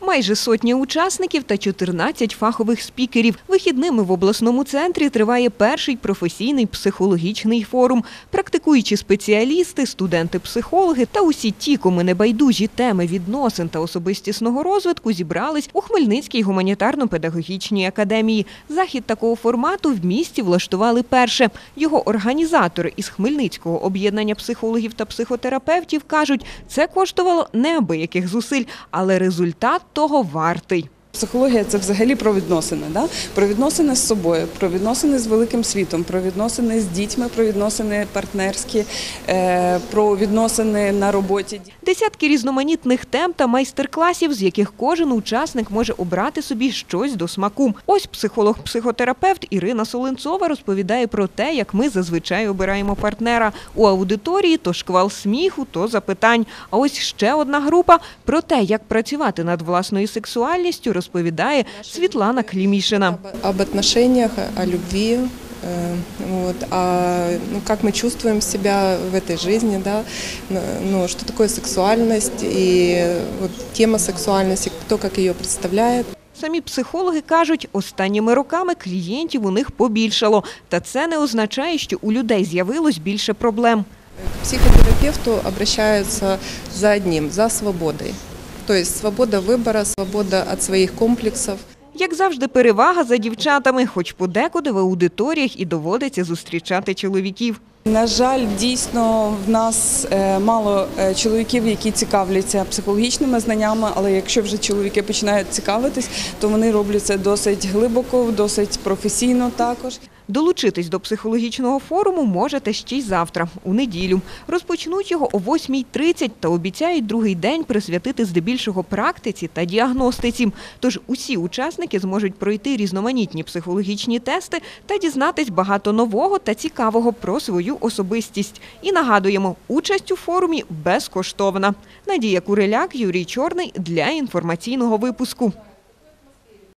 Майже сотня учасників та 14 фахових спікерів. Вихідними в обласному центрі триває перший професійний психологічний форум. Практикуючі спеціалісти, студенти-психологи та усі ті, кому не байдужі теми відносин та особистісного розвитку, зібрались у Хмельницькій гуманітарно-педагогічній академії. Захід такого формату в місті влаштували перше. Його організатори із Хмельницького об'єднання психологів та психотерапевтів кажуть, це коштувало неабияких зусиль, але результат того вартий. Психологія – це взагалі про відносини, про відносини з собою, про відносини з великим світом, про відносини з дітьми, про відносини партнерські, про відносини на роботі. Десятки різноманітних тем та майстер-класів, з яких кожен учасник може обрати собі щось до смаку. Ось психолог-психотерапевт Ірина Солинцова розповідає про те, як ми зазвичай обираємо партнера. У аудиторії то шквал сміху, то запитань. А ось ще одна група про те, як працювати над власною сексуальністю, розповідає Світлана Клімішина. Об отношениях, о любви, как мы чувствуем себя в этой жизни, что такое сексуальность и тема сексуальности, кто как ее представляет. Самі психологи кажуть, останніми роками клієнтів у них побільшало. Та це не означає, що у людей з'явилось більше проблем. К психотерапевту обращаются за одним – за свободой. Тобто свобода вибору, свобода від своїх комплексів. Як завжди, перевага за дівчатами, хоч подекуди в аудиторіях і доводиться зустрічати чоловіків. На жаль, дійсно, в нас мало чоловіків, які цікавляться психологічними знаннями, але якщо вже чоловіки починають цікавитись, то вони роблять це досить глибоко, досить професійно також. Долучитись до психологічного форуму можете ще й завтра, у неділю. Розпочнуть його о 8:30 та обіцяють другий день присвятити здебільшого практиці та діагностиці. Тож усі учасники зможуть пройти різноманітні психологічні тести та дізнатись багато нового та цікавого про свою особистість. І нагадуємо, участь у форумі безкоштовна. Надія Куриляк, Юрій Чорний для інформаційного випуску.